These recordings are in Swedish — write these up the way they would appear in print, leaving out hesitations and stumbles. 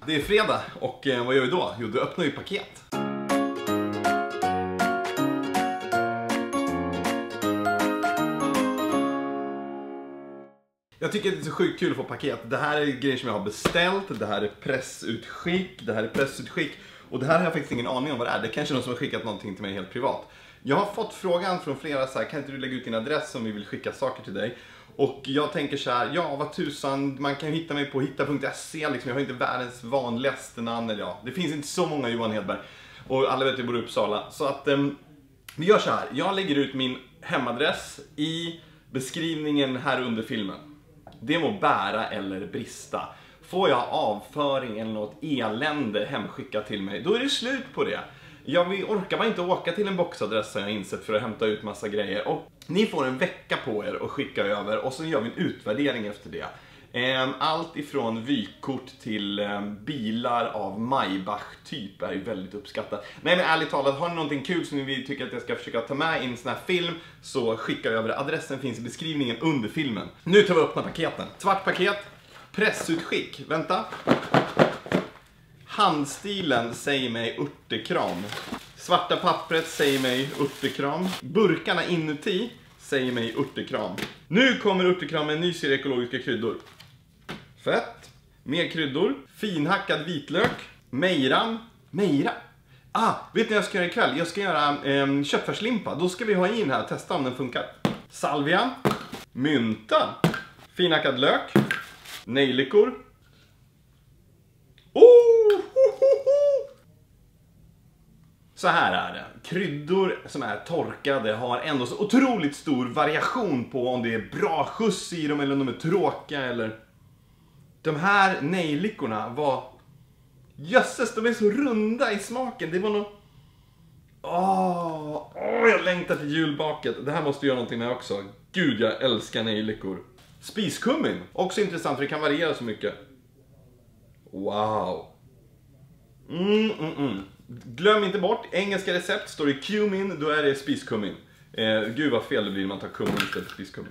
Det är fredag och vad gör vi då? Jo, då öppnar vi paket. Jag tycker det är så sjukt kul att få paket. Det här är grejer som jag har beställt. Det här är pressutskick. Det här är pressutskick. Och det här har jag faktiskt ingen aning om vad det är. Det är kanske någon som har skickat någonting till mig helt privat. Jag har fått frågan från flera så här: kan inte du lägga ut din adress om vi vill skicka saker till dig? Och jag tänker så här: ja vad tusan, man kan hitta mig på hitta.se liksom. Jag har inte världens vanligaste namn, eller ja, det finns inte så många Johan Hedberg. Och alla vet att jag bor i Uppsala. Så att vi gör så här: jag lägger ut min hemadress i beskrivningen här under filmen. Det må bära eller brista. Får jag avföring eller något elände hemskickat till mig, då är det slut på det. Jag orkar bara inte åka till en boxadress, har jag insett, för att hämta ut massa grejer. Och ni får en vecka på er att skicka över och så gör vi en utvärdering efter det. Allt ifrån vykort till bilar av Maybach typ är ju väldigt uppskattat. Nej men ärligt talat, har ni någonting kul som ni tycker att jag ska försöka ta med i en sån här film, så skicka över det. Adressen finns i beskrivningen under filmen. Nu tar vi öppna paketen. Svart paket, pressutskick, vänta. Handstilen säger mig urtekram. Svarta pappret säger mig urtekram. Burkarna inuti säger mig urtekram. Nu kommer urtekram med en ny serie ekologiska kryddor. Fett. Mer kryddor. Finhackad vitlök. Mejram. Vet ni vad jag ska göra ikväll? Jag ska göra köttfärslimpa. Då ska vi ha in här och testa om den funkar. Salvia. Mynta. Finhackad lök. Nejlikor. Så här är det. Kryddor som är torkade har ändå så otroligt stor variation på om det är bra skjuts i dem eller om de är tråkiga eller... De här nejlikorna var... Jösses, de är så runda i smaken. Det var nog... jag längtar till julbaket. Det här måste jag göra någonting med också. Gud, jag älskar nejlikor. Spiskummin. Också intressant för det kan variera så mycket. Wow. Glöm inte bort, engelska recept står det cumin, då är det spiskummin. Gud vad fel det blir när man tar kummin istället för spiskummin.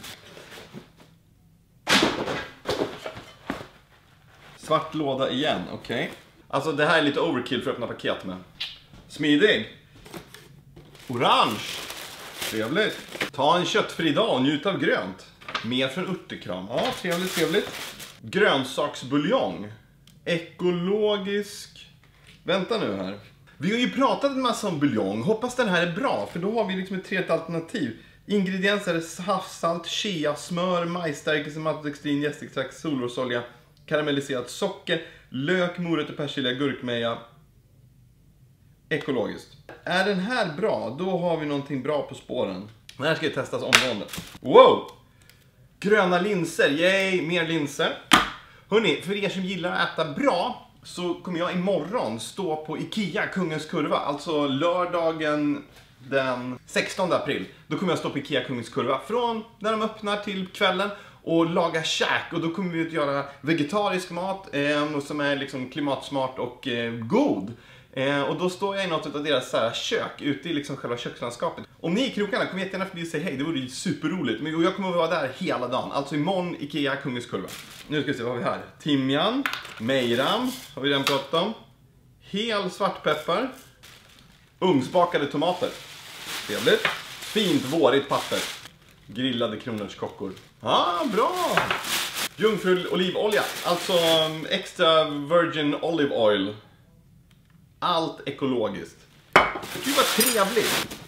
Svart låda igen, okej. Alltså det här är lite overkill för att öppna paket med. Smidig. Orange. Trevligt. Ta en köttfri dag och njut av grönt. Mer från urtekram. Ja, trevligt. Grönsaksbuljong. Ekologisk. Vänta nu här. Vi har ju pratat en massa om buljong. Hoppas den här är bra, för då har vi liksom ett tredje alternativ. Ingredienser är havssalt, chia, smör, majsstärkelse, maltodextrin, jästextrakt, solrosolja, karamelliserat socker, lök, morötter, persilja, gurkmeja. Ekologiskt. Är den här bra, då har vi någonting bra på spåren. Den här ska ju testas omgående. Wow! Gröna linser, yay, mer linser. Hörrni, för er som gillar att äta bra, så kommer jag imorgon stå på Ikea Kungens Kurva. Alltså lördagen den 16 april. Då kommer jag stå på Ikea Kungens Kurva från när de öppnar till kvällen och laga käk. Och då kommer vi att göra vegetarisk mat som är liksom klimatsmart och god. Och då står jag i något av deras så här kök ute i liksom själva kökslandskapet. Om ni är i krokarna, kom jättegärna förbi och säg hej, det vore ju superroligt. Men jag kommer att vara där hela dagen. Alltså imorgon Ikea Kungens Kurva. Nu ska vi se vad vi har här. Timjan, mejram har vi redan pratat om. Hel svartpeppar. Ugnsbakade tomater. Trevligt. Fint vårigt papper. Grillade kronärtskockor. Bra! Jungfruolivolja, alltså extra virgin olive oil. Allt ekologiskt. Gud vad trevligt.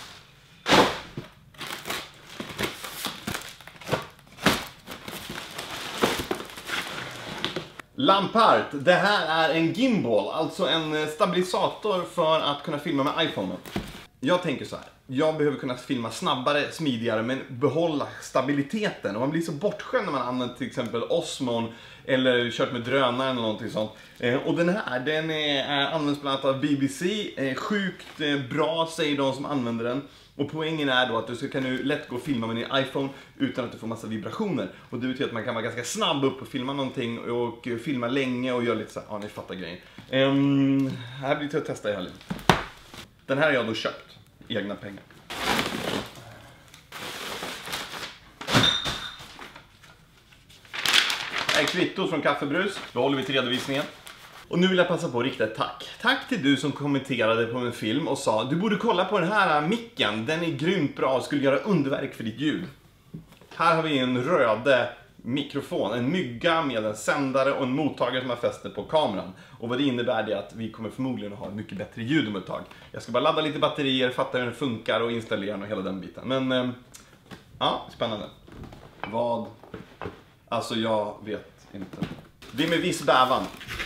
Lampart, det här är en gimbal, alltså en stabilisator för att kunna filma med iPhone. Jag tänker så här: jag behöver kunna filma snabbare, smidigare, men behålla stabiliteten. Och man blir så bortskämd när man använder till exempel Osmon eller kört med drönare eller någonting sånt. Och den här, används bland annat av BBC. Sjukt bra, säger de som använder den. Och poängen är då att du kan nu lätt gå och filma med din iPhone utan att du får massa vibrationer. Och det betyder att man kan vara ganska snabb upp och filma någonting och filma länge och göra lite så här, ni fattar grejen. Här blir det att testa i helgen. Den här har jag då köpt, egna pengar. Här är kvittot från Kaffebrus, då håller vi till redovisningen. Och nu vill jag passa på att rikta ett tack. Tack till du som kommenterade på en film och sa du borde kolla på den här micken, den är grymt bra och skulle göra underverk för ditt ljud. Här har vi en röd mikrofon, en mygga med en sändare och en mottagare som man fäster på kameran. Och vad det innebär är att vi kommer förmodligen att ha mycket bättre ljud om ett tag. Jag ska bara ladda lite batterier, fatta hur den funkar och installera den och hela den biten. Men ja, spännande. Vad? Alltså jag vet inte. Det är med viss bävan.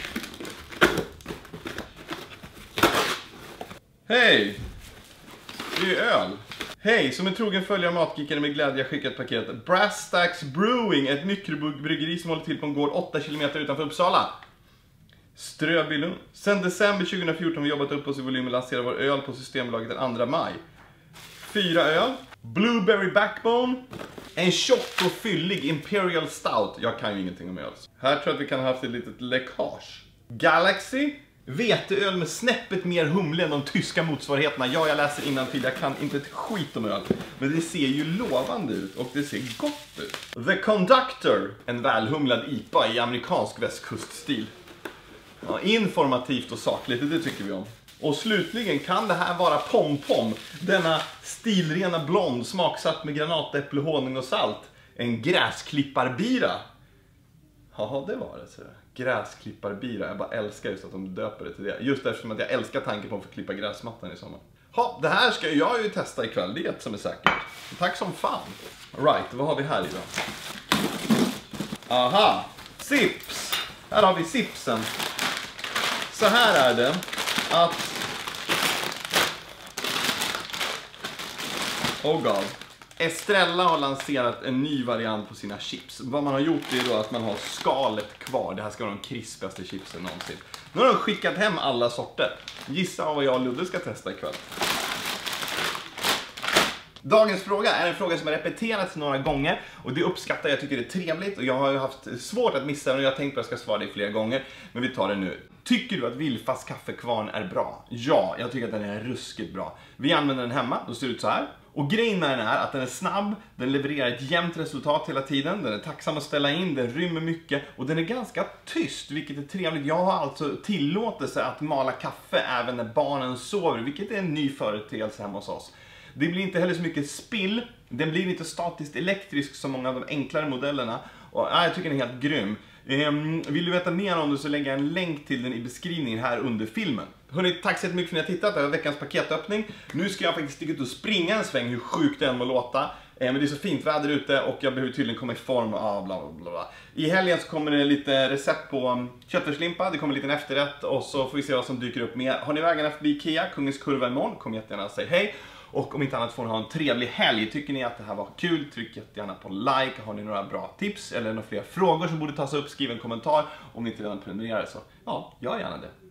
Hej! Det är ju öl. Hej, som en trogen följare av Matgeekare med glädje skickat ett paket. Brass Stacks Brewing, ett mikrobryggeri som håller till på en gård 8 kilometer utanför Uppsala. Ströbylund. Sen december 2014 har vi jobbat upp oss i volym och lanserat vår öl på Systembolaget den 2 maj. 4 öl. Blueberry Backbone. En tjock och fyllig Imperial Stout. Jag kan ju ingenting om öl. Här tror jag att vi kan ha haft ett litet läckage. Galaxy. Veteöl med snäppet mer humle än de tyska motsvarigheterna. Ja, jag läser innantill, jag kan inte ett skit om öl. Men det ser ju lovande ut och det ser gott ut. The Conductor, en välhumlad IPA i amerikansk västkuststil. Ja, informativt och sakligt, det tycker vi om. Och slutligen kan det här vara pom-pom. Denna stilrena blond smaksatt med granatäpple, honung och salt. En gräsklipparbyra. Jaha, det var det så. Gräsklipparbyra. Jag bara älskar just att de döper det till det. Just eftersom att jag älskar tanken på att få klippa gräsmattan i sommar. Ja, det här ska jag ju testa ikväll. Det är ett som är säkert. Tack som fan. Right, vad har vi här idag? Aha, Sips. Här har vi Sipsen. Så här är det att... Oh god. Estrella har lanserat en ny variant på sina chips. Vad man har gjort är då att man har skalet kvar. Det här ska vara de krispigaste chipsen någonsin. Nu har de skickat hem alla sorter. Gissa vad jag och Ludde ska testa ikväll. Dagens fråga är en fråga som har repeterats några gånger och det uppskattar jag, tycker det är trevligt och jag har ju haft svårt att missa den och jag har tänkt på att jag ska svara det flera gånger, men vi tar det nu. Tycker du att Wilfas kaffekvarn är bra? Ja, jag tycker att den är ruskigt bra. Vi använder den hemma, då ser det ut så här. Och grejen med den är att den är snabb, den levererar ett jämnt resultat hela tiden, den är tacksam att ställa in, den rymmer mycket och den är ganska tyst, vilket är trevligt. Jag har alltså tillåtelse att mala kaffe även när barnen sover, vilket är en ny företeelse hemma hos oss. Det blir inte heller så mycket spill, den blir inte statiskt elektrisk som många av de enklare modellerna. Och jag tycker den är helt grym. Vill du veta mer om det så lägger jag en länk till den i beskrivningen här under filmen. Hörrni, tack så mycket för att ni har tittat. Det var veckans paketöppning. Nu ska jag faktiskt sticka ut och springa en sväng, hur sjukt det än må låta. Men det är så fint väder ute och jag behöver tydligen komma i form av bla bla bla. I helgen så kommer det lite recept på köttfärslimpa, det kommer en liten efterrätt och så får vi se vad som dyker upp med. Har ni vägarna förbi Ikea, Kungens Kurva imorgon, kom jättegärna och säg hej. Och om inte annat får ni ha en trevlig helg. Tycker ni att det här var kul, tryck jättegärna på like. Har ni några bra tips eller några fler frågor som borde tas upp, skriv en kommentar. Om ni inte redan prenumererar så, ja, gör gärna det.